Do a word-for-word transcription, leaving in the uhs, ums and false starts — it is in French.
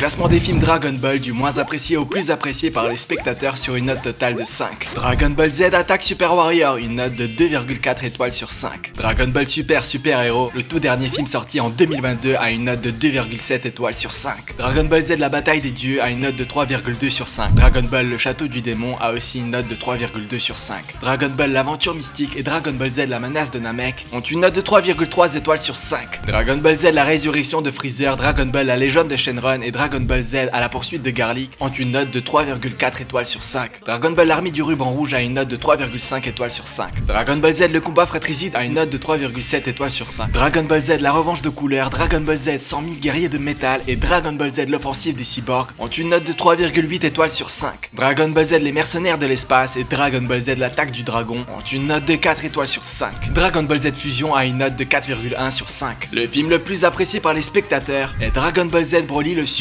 classement des films Dragon Ball du moins apprécié au plus apprécié par les spectateurs sur une note totale de cinq. Dragon Ball Z Attack Super Warrior, une note de deux virgule quatre étoiles sur cinq. Dragon Ball Super Super Hero, le tout dernier film sorti en deux mille vingt-deux, a une note de deux virgule sept étoiles sur cinq. Dragon Ball Z La Bataille des Dieux a une note de trois virgule deux sur cinq. Dragon Ball Le Château du Démon a aussi une note de trois virgule deux sur cinq. Dragon Ball L'Aventure Mystique et Dragon Ball Z La Menace de Namek ont une note de trois virgule trois étoiles sur cinq. Dragon Ball Z La Résurrection de Freezer, Dragon Ball La Légende de Shenron et Dragon Ball Z à la poursuite de Garlic ont une note de trois virgule quatre étoiles sur cinq. Dragon Ball L'Armée du Ruban Rouge a une note de trois virgule cinq étoiles sur cinq. Dragon Ball Z Le Combat Fratricide a une note de trois virgule sept étoiles sur cinq. Dragon Ball Z La Revanche de Couleur, Dragon Ball Z cent mille guerriers de métal et Dragon Ball Z L'Offensive des Cyborgs ont une note de trois virgule huit étoiles sur cinq. Dragon Ball Z Les Mercenaires de l'espace et Dragon Ball Z L'attaque du dragon ont une note de quatre étoiles sur cinq. Dragon Ball Z Fusion a une note de quatre virgule un sur cinq. Le film le plus apprécié par les spectateurs est Dragon Ball Z Broly le Super